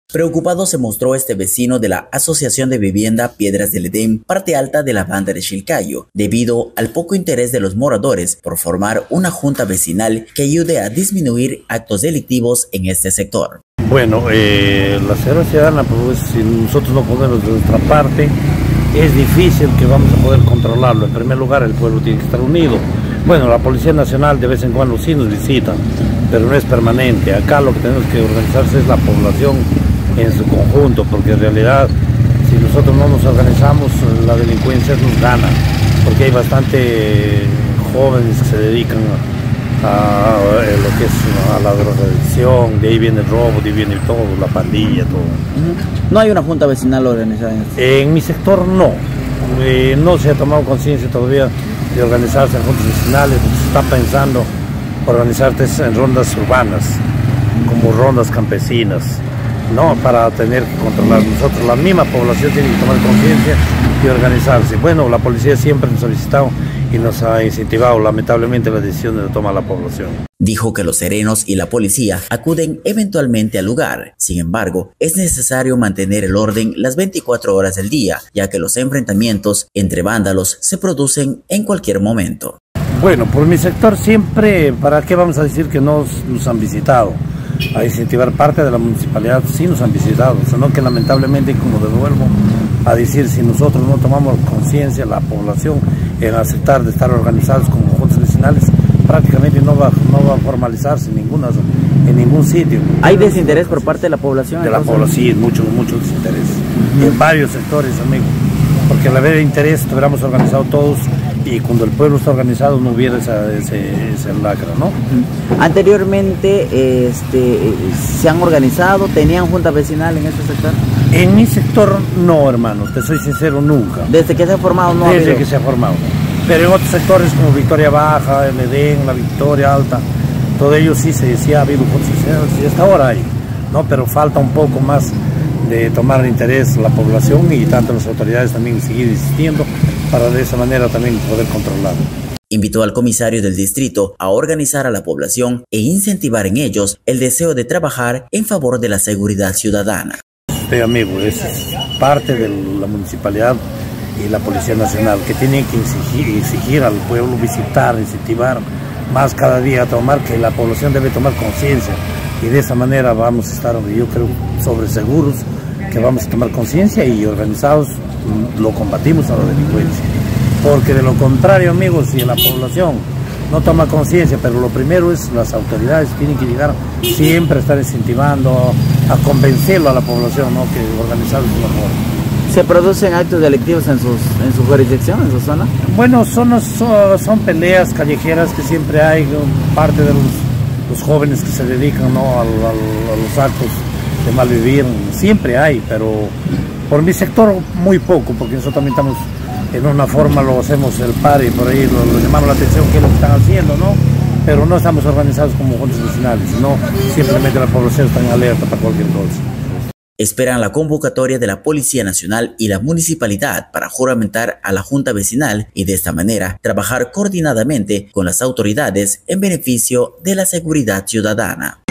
Preocupado se mostró este vecino de la Asociación de Vivienda Piedras del Edén, parte alta de la banda de Chilcayo, debido al poco interés de los moradores por formar una junta vecinal que ayude a disminuir actos delictivos en este sector. Bueno, la seguridad ciudadana, pues si nosotros no ponemos de nuestra parte, es difícil que vamos a poder controlarlo. En primer lugar, el pueblo tiene que estar unido. Bueno, la Policía Nacional de vez en cuando sí nos visita, pero no es permanente. Acá lo que tenemos que organizarse es la población en su conjunto, porque en realidad si nosotros no nos organizamos, la delincuencia nos gana, porque hay bastante jóvenes que se dedican a lo que es a la drogadicción, de ahí viene el robo, de ahí viene todo, la pandilla, todo. ¿No hay una junta vecinal organizada en este? En mi sector no, no se ha tomado conciencia todavía de organizarse en juntas vecinales. Se está pensando organizarse en rondas urbanas, como rondas campesinas, no para tener que controlar nosotros. La misma población tiene que tomar conciencia y organizarse. Bueno, la policía siempre nos ha visitado y nos ha incentivado, lamentablemente, la decisión de tomar la población. Dijo que los serenos y la policía acuden eventualmente al lugar. Sin embargo, es necesario mantener el orden las 24 horas del día, ya que los enfrentamientos entre vándalos se producen en cualquier momento. Bueno, por mi sector siempre, ¿para qué vamos a decir que no nos han visitado? A incentivar parte de la municipalidad sí nos han visitado, sino que lamentablemente, como devuelvo a decir, si nosotros no tomamos conciencia, la población, en aceptar de estar organizados como juntas vecinales, prácticamente no va a formalizarse en ningún sitio. ¿Hay desinterés por parte de la población? De la población, sí, mucho desinterés. En varios sectores, amigo, porque al haber interés estuviéramos organizados todos, y cuando el pueblo está organizado no hubiera ese lacra, ¿no? Anteriormente se han organizado, ¿tenían junta vecinal en este sector? En mi sector no, hermano, te soy sincero, nunca. ¿Desde que se ha formado no? Desde que se ha formado. Pero en otros sectores como Victoria Baja, el Edén, la Victoria Alta, todo ello sí se decía, ha habido juntas vecinales y hasta ahora hay, ¿no? Pero falta un poco más de tomar interés la población y tanto las autoridades también seguir insistiendo para de esa manera también poder controlarlo. Invitó al comisario del distrito a organizar a la población e incentivar en ellos el deseo de trabajar en favor de la seguridad ciudadana. Usted, amigo, es parte de la municipalidad y la Policía Nacional que tienen que exigir al pueblo visitar, incentivar más cada día a tomar, que la población debe tomar conciencia, y de esa manera vamos a estar, yo creo, sobre seguros que vamos a tomar conciencia y organizados lo combatimos a la delincuencia. Porque de lo contrario, amigos, si la población no toma conciencia, pero lo primero es las autoridades tienen que llegar siempre a estar incentivando, a convencerlo a la población, ¿no? Que organizar es mejor. ¿Se producen actos delictivos en su jurisdicción, en su zona? Bueno, son peleas callejeras que siempre hay, parte de los jóvenes que se dedican, ¿no? a los actos de malvivir, siempre hay, pero por mi sector muy poco, porque nosotros también estamos en una forma, lo hacemos el par y por ahí lo llamamos la atención que es lo que están haciendo, ¿no? Pero no estamos organizados como juntas vecinales, no, simplemente la población está en alerta para cualquier cosa. Esperan la convocatoria de la Policía Nacional y la Municipalidad para juramentar a la Junta Vecinal y de esta manera trabajar coordinadamente con las autoridades en beneficio de la seguridad ciudadana.